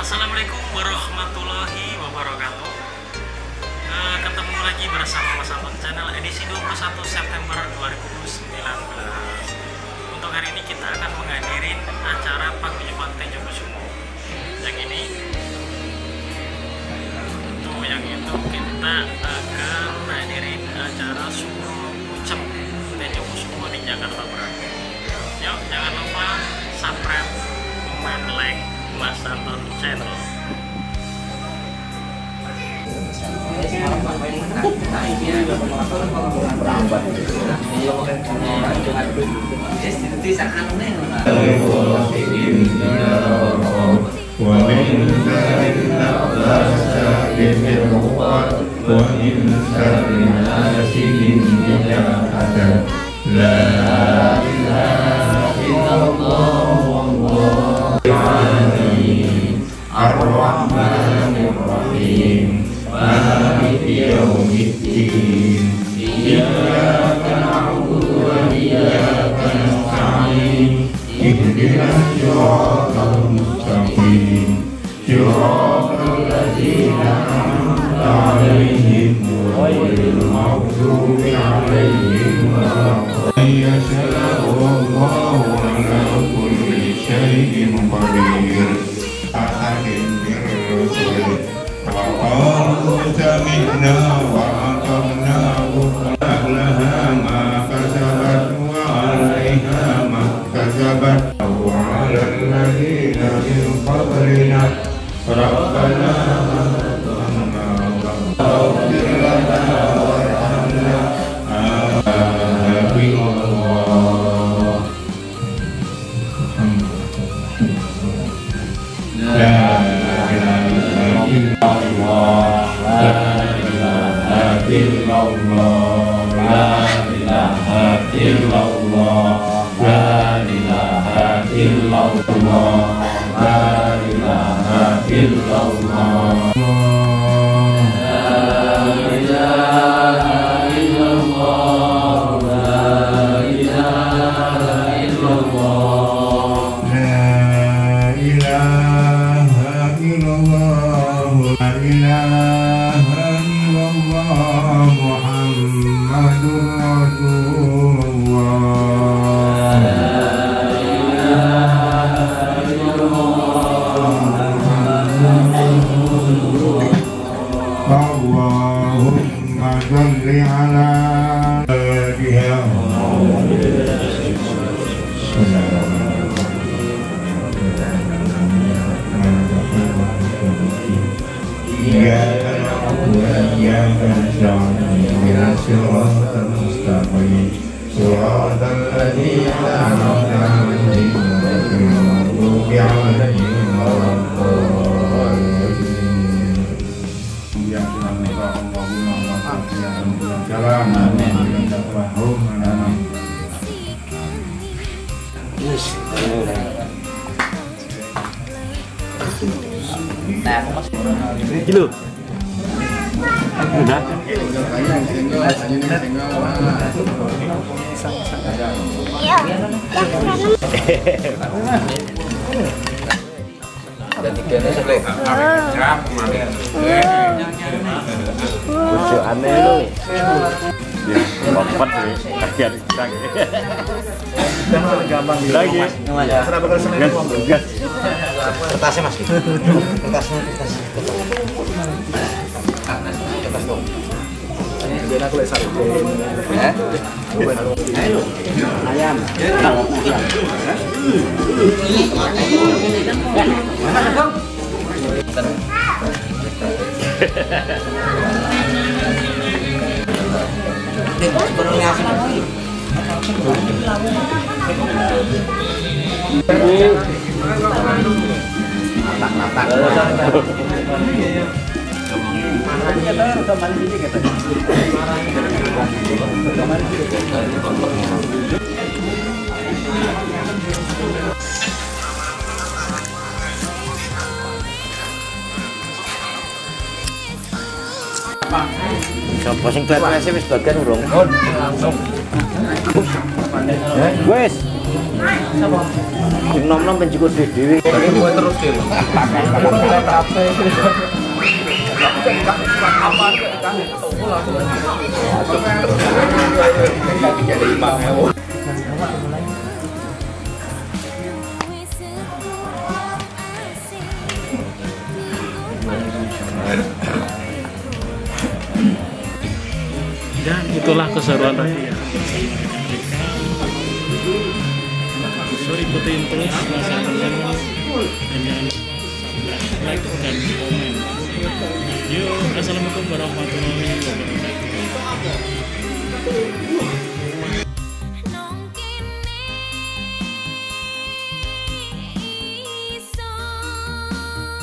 Assalamualaikum warahmatullahi wabarakatuh. Ketemu lagi bersama Mas Anton channel edisi 21 September 2019. Untuk hari ini kita akan menghadirin acara paguyuban Tejo Kusumo. Yang ini untuk yang itu kita akan menghadirin acara Suro Ucap Tejo Kusumo di Jakarta Barat. Yuk, jangan lupa subscribe, komen, like Mas Anton channel. Ar-Rahmanir-Rahim Maliki yaumiddin Iyyaka na'budu wa iyyaka nasta'in Ihdinas siratal mustaqim Siratal ladzina an'amta 'alaihim ghairil maghdubi 'alaihim waladdallin. Wallahu 'ala kulli syai'in qadir. وقالوا سمعنا وأطعنا غفران لها ما كسبت وعليها ما اكتسبت وعلى الذين من قبلنا ربنا ظلمنا واغفر لنا وارحمنا آمين الله. Kilo. Udah. Lucu aneh lu. Lompat nih, kagian lagi. Lagi. Gas. Kertasnya Mas. Kertasnya. Kertas dong. Biar aku lihat ayam. Sopo sing tuwek wis bagian urung. Langsung. Wes. Sing nom-nom penjiko dhewe. Buat terus deh. Dan itulah keseruan tadi ya. So ikutin terus masakannya dan jangan lupa like dan komen. Yuk, assalamualaikum warahmatullahi wabarakatuh.